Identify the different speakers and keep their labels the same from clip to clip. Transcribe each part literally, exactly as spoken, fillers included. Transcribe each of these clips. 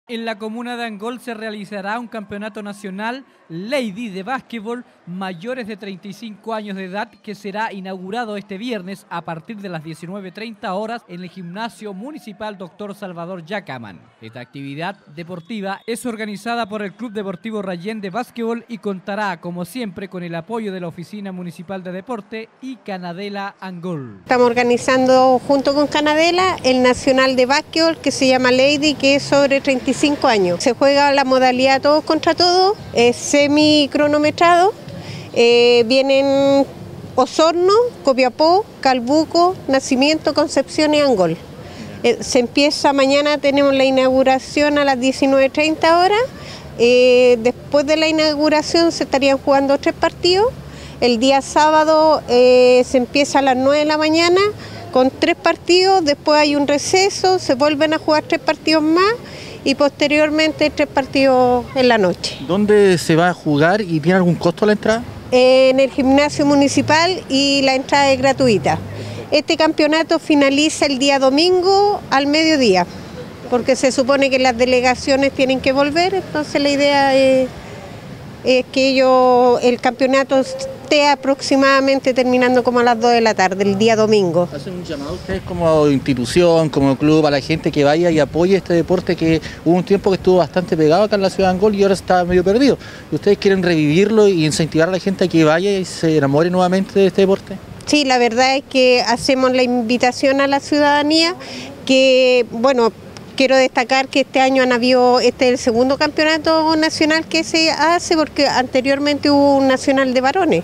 Speaker 1: En la comuna de Angol se realizará un campeonato nacional Lady de básquetbol mayores de treinta y cinco años de edad que será inaugurado este viernes a partir de las diecinueve treinta horas en el Gimnasio Municipal Doctor Salvador Yacaman. Esta actividad deportiva es organizada por el Club Deportivo Rayén de Básquetbol y contará, como siempre, con el apoyo de la Oficina Municipal de Deporte y Canadela Angol.
Speaker 2: Estamos organizando junto con Canadela el Nacional de Básquetbol que se llama Lady, que es sobre treinta y cinco años. Se juega la modalidad todos contra todos, es semi-cronometrado. Eh, vienen Osorno, Copiapó, Calbuco, Nacimiento, Concepción y Angol. Eh, se empieza mañana, tenemos la inauguración a las diecinueve treinta horas. Eh, después de la inauguración se estarían jugando tres partidos. El día sábado eh, se empieza a las nueve de la mañana con tres partidos, después hay un receso, se vuelven a jugar tres partidos más y posteriormente tres partidos en la noche.
Speaker 3: ¿Dónde se va a jugar y tiene algún costo la entrada?
Speaker 2: En el gimnasio municipal y la entrada es gratuita. Este campeonato finaliza el día domingo al mediodía, porque se supone que las delegaciones tienen que volver, entonces la idea es, es que ellos, el campeonato esté aproximadamente terminando como a las dos de la tarde, el día domingo.
Speaker 3: ¿Hacen un llamado ustedes como institución, como club, a la gente que vaya y apoye este deporte que hubo un tiempo que estuvo bastante pegado acá en la ciudad de Angol y ahora está medio perdido? ¿Y ustedes quieren revivirlo y incentivar a la gente a que vaya y se enamore nuevamente de este deporte?
Speaker 2: Sí, la verdad es que hacemos la invitación a la ciudadanía que, bueno, quiero destacar que este año han habido, este es el segundo campeonato nacional que se hace porque anteriormente hubo un nacional de varones.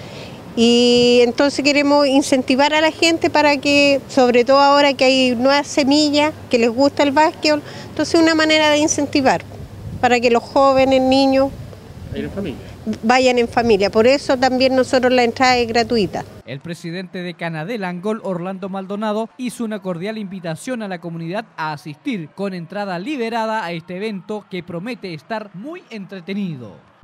Speaker 2: Y entonces queremos incentivar a la gente para que, sobre todo ahora que hay nuevas semillas, que les gusta el básquetbol, entonces una manera de incentivar para que los jóvenes, niños,
Speaker 3: ¿En familia?
Speaker 2: vayan en familia. Por eso también nosotros la entrada es gratuita.
Speaker 1: El presidente de Canadela Angol, Orlando Maldonado, hizo una cordial invitación a la comunidad a asistir con entrada liberada a este evento que promete estar muy entretenido.